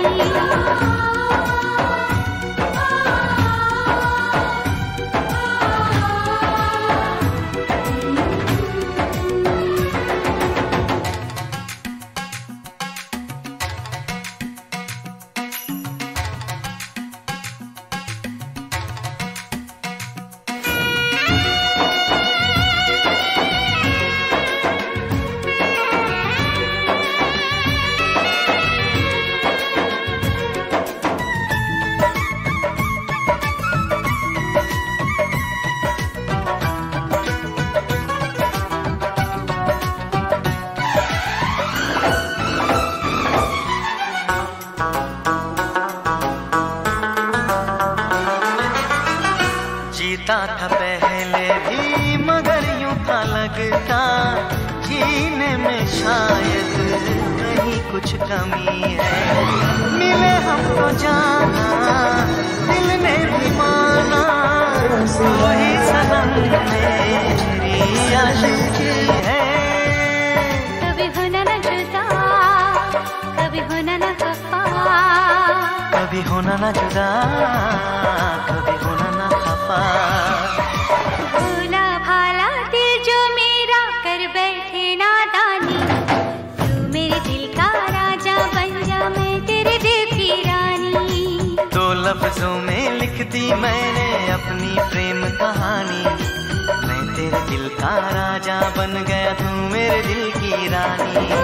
जीता था पहले भी मगर यूं था लगता जीने में शायद नहीं कुछ कमी है। मिले हमको जाना दिल ने भी माना, वही सनम मेरी आशिकी है। कभी होना न जुदा, कभी होना न खफा, कभी होना न जुदा, कभी होना न खफा। भोला भाला दिल जो मेरा कर बैठे नादानी, तू मेरे दिल का राजा बन जा, मैं तेरे दिल की रानी। दो लफ्जों में लिख दी मैंने अपनी प्रेम कहानी, मैं तेरे दिल का राजा बन गया, तू मेरे दिल की रानी।